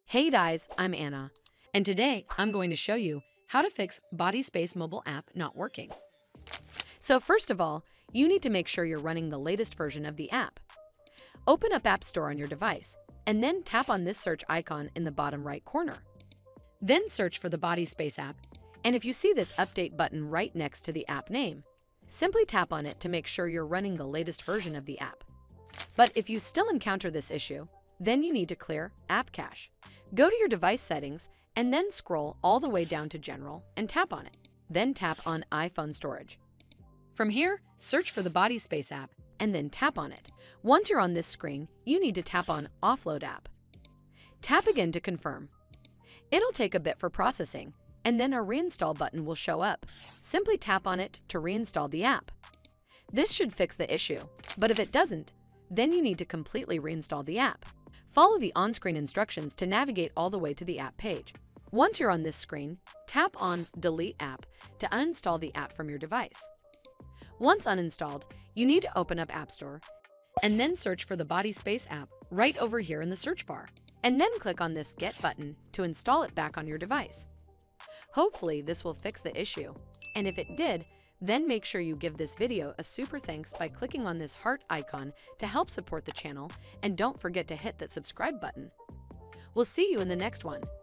Hey guys, I'm Anna, and today I'm going to show you how to fix BodySpace mobile app not working. So first of all, you need to make sure you're running the latest version of the app. Open up App Store on your device, and then tap on this search icon in the bottom right corner. Then search for the BodySpace app, and if you see this update button right next to the app name, simply tap on it to make sure you're running the latest version of the app. But if you still encounter this issue, then you need to clear App Cache. Go to your device settings and then scroll all the way down to General and tap on it. Then tap on iPhone Storage. From here, search for the BodySpace app and then tap on it. Once you're on this screen, you need to tap on Offload App. Tap again to confirm. It'll take a bit for processing, and then a Reinstall button will show up. Simply tap on it to reinstall the app. This should fix the issue, but if it doesn't, then you need to completely reinstall the app. Follow the on-screen instructions to navigate all the way to the app page. Once you're on this screen, tap on Delete App to uninstall the app from your device. Once uninstalled, you need to open up App Store and then search for the BodySpace app right over here in the search bar, and then click on this Get button to install it back on your device. Hopefully this will fix the issue, and if it did, then make sure you give this video a super thanks by clicking on this heart icon to help support the channel, and don't forget to hit that subscribe button. We'll see you in the next one.